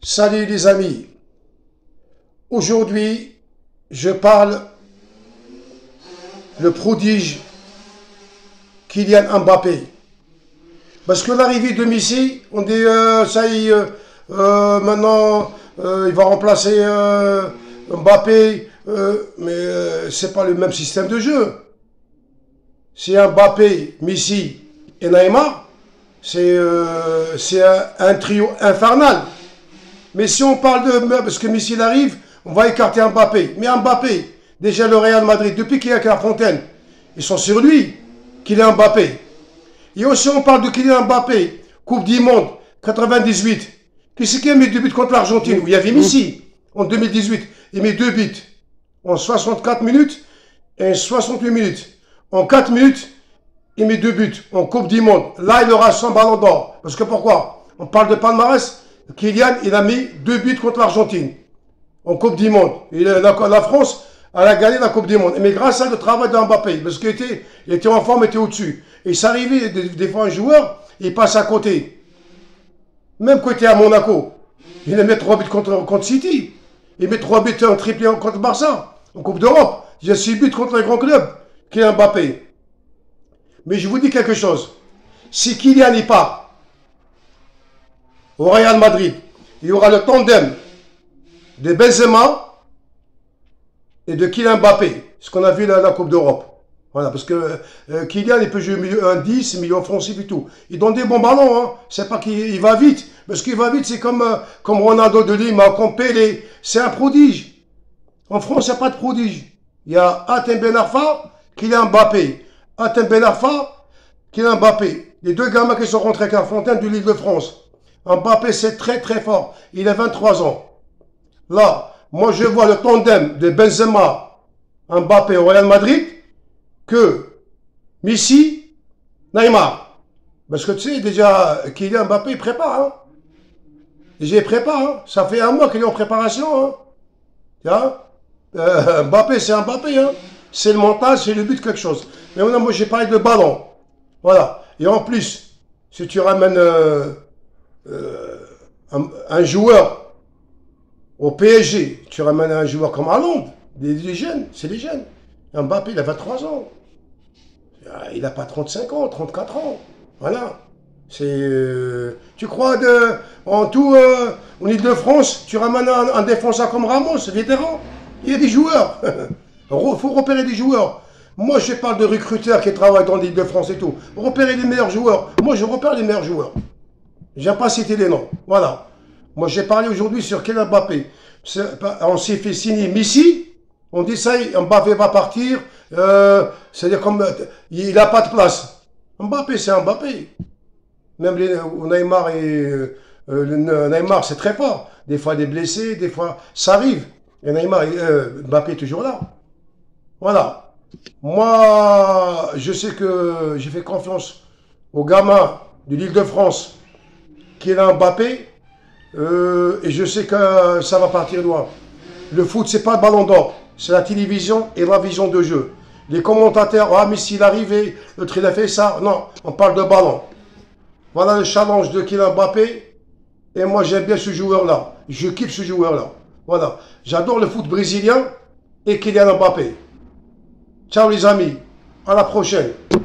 Salut les amis, aujourd'hui je parle le prodige Kylian Mbappé. Parce que l'arrivée de Messi, on dit ça y est, maintenant il va remplacer Mbappé, mais c'est pas le même système de jeu. C'est Mbappé, Messi et Neymar, c'est un trio infernal. Mais si on parle de... Parce que Messi arrive, on va écarter Mbappé. Mais Mbappé, déjà le Real Madrid, depuis qu'il y a la Fontaine, ils sont sur lui, Kylian Mbappé. Et aussi on parle de Kylian Mbappé, Coupe du Monde, 98. Qui c'est qui a mis 2 buts contre l'Argentine? Où il y avait Messi, en 2018. Il met 2 buts en 64 minutes et 68 minutes. En 4 minutes, il met 2 buts en Coupe du Monde. Là, il aura son ballon d'or. Parce que pourquoi? On parle de palmarès. Kylian, il a mis 2 buts contre l'Argentine en Coupe du Monde. La France, elle a gagné la Coupe du Monde. Mais grâce à le travail d'Mbappé, parce qu'il était en forme, il était au-dessus. Et ça arrivait, des fois, un joueur, il passe à côté. Même quand il était à Monaco, il met 3 buts contre City. Il met 3 buts en triplé contre Barça, en Coupe d'Europe. Il y a 6 buts contre les grands clubs, Kylian Mbappé. Mais je vous dis quelque chose. Si Kylian n'y part, au Real Madrid, il y aura le tandem de Benzema et de Kylian Mbappé, ce qu'on a vu la Coupe d'Europe. Voilà, parce que Kylian, il peut jouer un 10, milieu offensif et tout. Il donne des bons ballons, hein. C'est pas qu'il va vite. Parce qu'il va vite, c'est comme Ronaldo de Lima, comme Pelé. C'est un prodige. En France, il n'y a pas de prodige. Il y a Hatem Ben Arfa, Kylian Mbappé. Hatem Ben Arfa, Kylian Mbappé. Les deux gamins qui sont rentrés à Fontaine de l'Île de France. Mbappé, c'est très très fort. Il a 23 ans. Là, moi je vois le tandem de Benzema, Mbappé au Real Madrid que Messi, Neymar. Parce que tu sais, déjà, Kylian Mbappé, il prépare. Hein. Déjà, il prépare. Hein. Ça fait un mois qu'il est en préparation. Hein. Mbappé, c'est Mbappé. Hein. C'est le mental, c'est le but, quelque chose. Mais maintenant, moi, j'ai parlé de ballon. Voilà. Et en plus, si tu ramènes... un joueur au PSG, tu ramènes un joueur comme Haaland, des jeunes, c'est des jeunes. Mbappé, il a 23 ans. Il n'a pas 35 ans, 34 ans. Voilà. C'est. Tu crois en tout, en Ile-de-France, tu ramènes un défenseur comme Ramos, vétéran. Il y a des joueurs. Il faut repérer des joueurs. Moi, je parle de recruteurs qui travaillent dans l'Île-de-France et tout. Repérer les meilleurs joueurs. Moi, je repère les meilleurs joueurs. J'aime pas citer les noms. Voilà. Moi, j'ai parlé aujourd'hui sur Kylian Mbappé. On s'est fait signer Messi. On dit ça, Mbappé va partir. C'est-à-dire comme il n'a pas de place. Mbappé, c'est Mbappé. Même Neymar Neymar, c'est très fort. Des fois, il est blessé, des fois, ça arrive. Et Mbappé est toujours là. Voilà. Moi, je sais que j'ai fait confiance aux gamins de l'Île-de-France. Kylian Mbappé, et je sais que ça va partir loin. Le foot, c'est pas le ballon d'or, c'est la télévision et la vision de jeu. Les commentateurs, ah mais s'il arrivait, le il a fait ça. Non, on parle de ballon. Voilà le challenge de Kylian Mbappé, et moi j'aime bien ce joueur-là. Je kiffe ce joueur-là. Voilà, j'adore le foot brésilien et Kylian Mbappé. Ciao les amis, à la prochaine.